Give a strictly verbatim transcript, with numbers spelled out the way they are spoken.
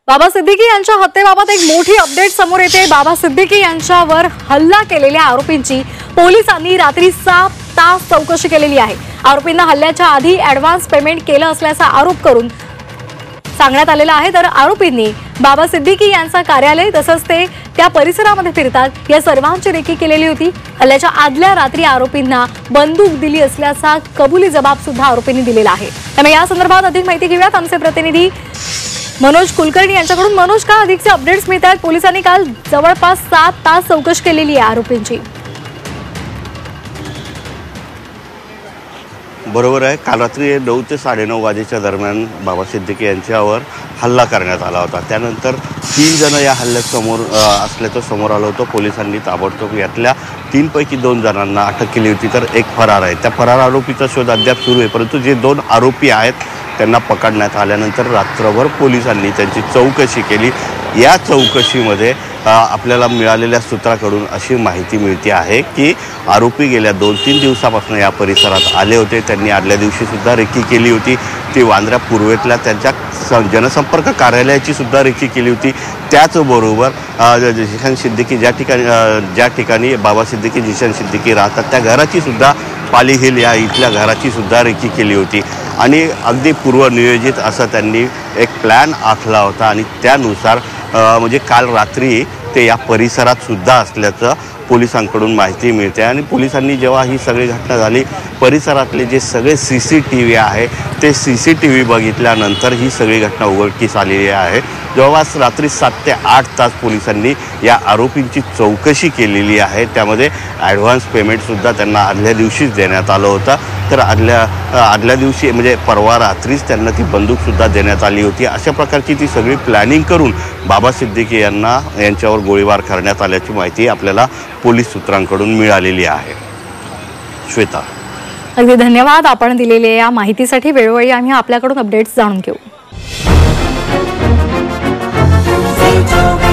बाबा सिद्दीकी यांच्या हत्येबाबत एक मोठी अपडेट समोर येते। बाबा सिद्दीकी यांच्यावर हल्ला केलेल्या आरोपींची पोलिसांनी रात्री सात तास चौकशी केलेली आहे। आरोपींना हल्ल्याच्या आधी ॲडव्हान्स पेमेंट केलं असल्याचा आरोप करून सांगण्यात आलेला आहे। तर आरोपींनी बाबा सिद्दीकी यांचा कार्यालय तसंच ते त्या परिसरामध्ये फिरतात या सर्वांची रेकी केलेली होती। हल्ल्याच्या आदल्या रात्री आरोपींना बंदूक दिली असल्याचा कबुली जबाब सुद्धा आरोपींनी दिलेला आहे। त्यामुळे या संदर्भात अधिक माहिती घेऊयात आमचे प्रतिनिधी मनोज कुलकर्णी यांच्याकडून। मनोज, का अधिकचे अपडेट्स मिळत आहेत? पोलिसांनी काल जवळपास सात तास चौकशी केलेली आहे आरोपींची। बरोबर आहे। काल रात्री नऊ ते साडेनऊ वाजेच्या दरम्यान बाबा सिद्दीकी यांच्यावर हल्ला करण्यात आला होता। त्यानंतर तीन जण या हल्ल्यात समोर असल्याचं समोर आलं होतं। पोलिसांनी ताबडतोब यातल्या तीनपैकी दोन जणांना अटक केली होती, तर एक फरार आहे। त्या फरार आरोपीचा शोध अद्याप सुरू आहे, परंतु जे दोन आरोपी आहेत त्यांना पकडण्यात आल्यानंतर रात्रभर पोलिसांनी त्यांची चौकशी केली। या चौकशीमध्ये आपल्याला मिळालेल्या सूत्राकडून अशी माहिती मिळते आहे की आरोपी गेल्या दोन तीन दिवसापासून या परिसरात आले होते। त्यांनी आदल्या दिवशी सुद्धा रेकी केली होती। ती वांद्र्या पूर्वेतल्या त्यांच्या जनसंपर्क कार्यालयाची सुद्धा रेकी केली होती। त्याचबरोबर जिशान सिद्दीकी ज्या ठिकाणी ज्या ठिकाणी बाबा सिद्दीकी जिशान सिद्दीकी राहतात त्या घराची सुद्धा पाली हिल या इथल्या घराची सुद्धा रेकी केली होती आणि अगदी पूर्वनियोजित असं त्यांनी एक प्लॅन आखला होता आणि त्यानुसार म्हणजे काल रात्री ते या परिसरात सुद्धा असल्याचं पोलिसांकडून माहिती मिळते। आणि पोलिसांनी जेव्हा ही सगळी घटना झाली, परिसरातले जे सगळे सी सी टी व्ही आहे ते सी सी टी व्ही बघितल्यानंतर ही सगळी घटना उघडकीस आलेली आहे। जवळपास रात्री सात ते आठ तास पोलिसांनी या आरोपींची चौकशी केलेली आहे। त्यामध्ये ॲडव्हान्स पेमेंटसुद्धा त्यांना आदल्या दिवशीच देण्यात आलं होतं। तर आदल्या आदल्या दिवशी म्हणजे परवा रात्रीच त्यांना ती बंदूकसुद्धा देण्यात आली होती। अशा प्रकारची ती सगळी प्लॅनिंग करून बाबा सिद्दीकी यांना यांच्यावर गोळीबार करण्यात आल्याची माहिती आपल्याला पोलीस सूत्रांकडून मिळालेली आहे। श्वेता, अगदी धन्यवाद आपण दिलेल्या या माहितीसाठी। वेळोवेळी आम्ही आपल्याकडून अपडेट्स जाणून घेऊ।